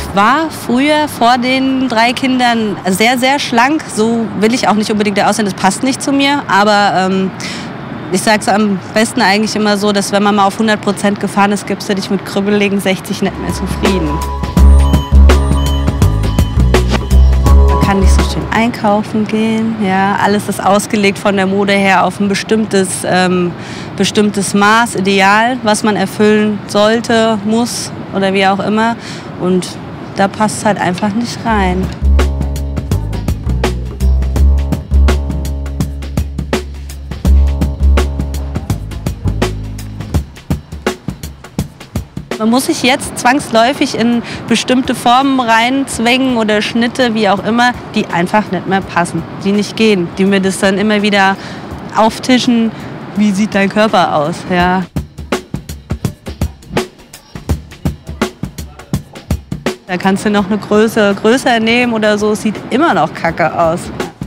war früher vor den 3 Kindern sehr, sehr schlank. So will ich auch nicht unbedingt aussehen, das passt nicht zu mir. Aber ich sage es am besten eigentlich immer so, dass wenn man mal auf 100% gefahren ist, gibst du dich mit kribbeligen 60 nicht mehr zufrieden. Man kann nicht so schön einkaufen gehen. Ja, alles ist ausgelegt von der Mode her auf ein bestimmtes Maß, Ideal, was man erfüllen sollte, muss oder wie auch immer. Und da passt es halt einfach nicht rein. Man muss sich jetzt zwangsläufig in bestimmte Formen reinzwängen oder Schnitte, wie auch immer, die einfach nicht mehr passen, die nicht gehen, die mir das dann immer wieder auftischen, wie sieht dein Körper aus, ja. Da kannst du noch eine Größe größer nehmen oder so, es sieht immer noch kacke aus.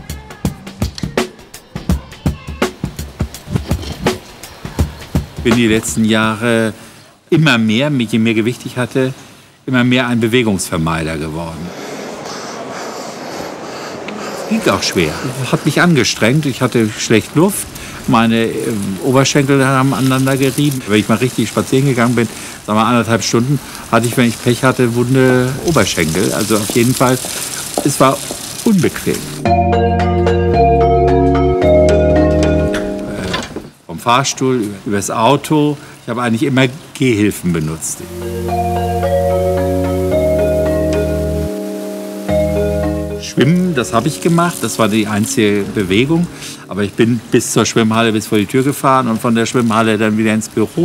Ich bin die letzten Jahre immer mehr, je mehr Gewicht ich hatte, immer mehr ein Bewegungsvermeider geworden. Ging auch schwer. Hat mich angestrengt, ich hatte schlecht Luft. Meine Oberschenkel haben aneinander gerieben. Wenn ich mal richtig spazieren gegangen bin, sagen wir 1,5 Stunden, hatte ich, wenn ich Pech hatte, wunde Oberschenkel. Also auf jeden Fall, es war unbequem. Vom Fahrstuhl übers Auto. Ich habe eigentlich immer Gehhilfen benutzt. Schwimmen, das habe ich gemacht. Das war die einzige Bewegung. Aber ich bin bis zur Schwimmhalle, bis vor die Tür gefahren und von der Schwimmhalle dann wieder ins Büro.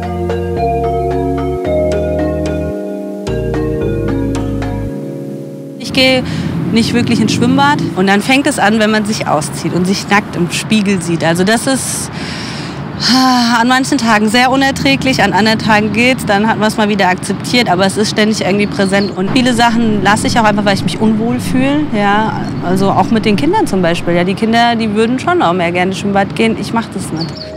Ich gehe nicht wirklich ins Schwimmbad. Und dann fängt es an, wenn man sich auszieht und sich nackt im Spiegel sieht. Also das ist an manchen Tagen sehr unerträglich, an anderen Tagen geht's, dann hat man es mal wieder akzeptiert, aber es ist ständig irgendwie präsent. Und viele Sachen lasse ich auch einfach, weil ich mich unwohl fühle. Ja, also auch mit den Kindern zum Beispiel. Ja, die Kinder, die würden schon auch mehr gerne ins Schwimmbad gehen, ich mache das nicht.